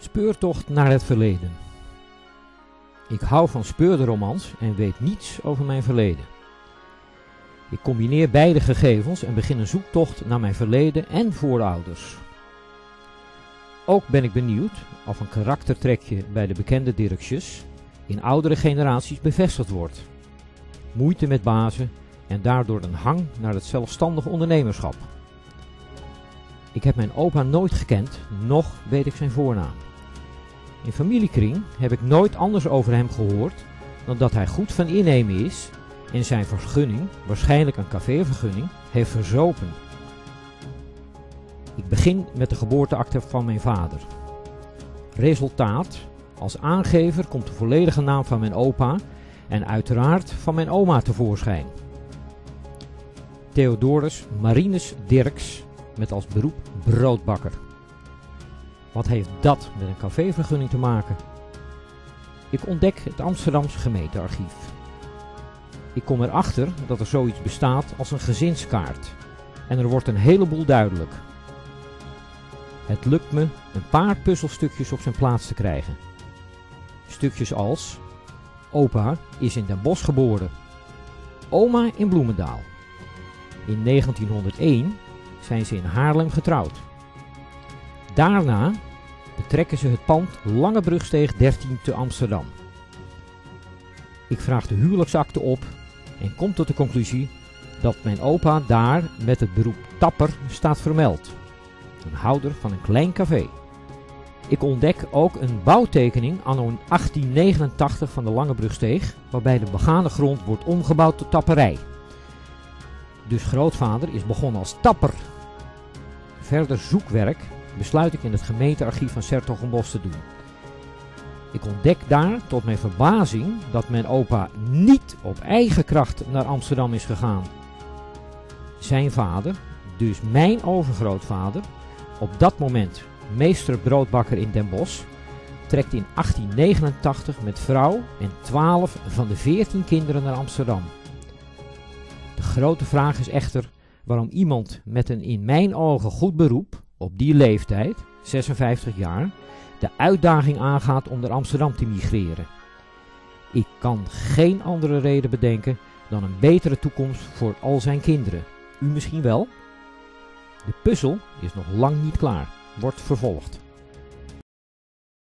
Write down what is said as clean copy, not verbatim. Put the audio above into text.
Speurtocht naar het verleden. Ik hou van speurderromans en weet niets over mijn verleden. Ik combineer beide gegevens en begin een zoektocht naar mijn verleden en voorouders. Ook ben ik benieuwd of een karaktertrekje bij de bekende Dirksjes in oudere generaties bevestigd wordt. Moeite met bazen en daardoor een hang naar het zelfstandig ondernemerschap. Ik heb mijn opa nooit gekend, noch weet ik zijn voornaam. In familiekring heb ik nooit anders over hem gehoord dan dat hij goed van innemen is en zijn vergunning, waarschijnlijk een cafévergunning, heeft verzopen. Ik begin met de geboorteakte van mijn vader. Resultaat: als aangever komt de volledige naam van mijn opa en uiteraard van mijn oma tevoorschijn. Theodorus Marinus Dirks, met als beroep broodbakker. Wat heeft dat met een cafévergunning te maken? Ik ontdek het Amsterdamse gemeentearchief. Ik kom erachter dat er zoiets bestaat als een gezinskaart. En er wordt een heleboel duidelijk. Het lukt me een paar puzzelstukjes op zijn plaats te krijgen. Stukjes als: opa is in Den Bosch geboren. Oma in Bloemendaal. In 1901 zijn ze in Haarlem getrouwd. Daarna betrekken ze het pand Langebrugsteeg 13 te Amsterdam. Ik vraag de huwelijksakte op en kom tot de conclusie dat mijn opa daar met het beroep tapper staat vermeld. Een houder van een klein café. Ik ontdek ook een bouwtekening anno 1889 van de Langebrugsteeg, waarbij de begane grond wordt omgebouwd tot tapperij. Dus grootvader is begonnen als tapper. Verder zoekwerk besluit ik in het gemeentearchief van 's-Hertogenbosch te doen. Ik ontdek daar tot mijn verbazing dat mijn opa niet op eigen kracht naar Amsterdam is gegaan. Zijn vader, dus mijn overgrootvader, op dat moment meester broodbakker in Den Bosch, trekt in 1889 met vrouw en 12 van de 14 kinderen naar Amsterdam. De grote vraag is echter waarom iemand met een in mijn ogen goed beroep, op die leeftijd, 56 jaar, de uitdaging aangaat om naar Amsterdam te migreren. Ik kan geen andere reden bedenken dan een betere toekomst voor al zijn kinderen. U misschien wel? De puzzel is nog lang niet klaar. Wordt vervolgd.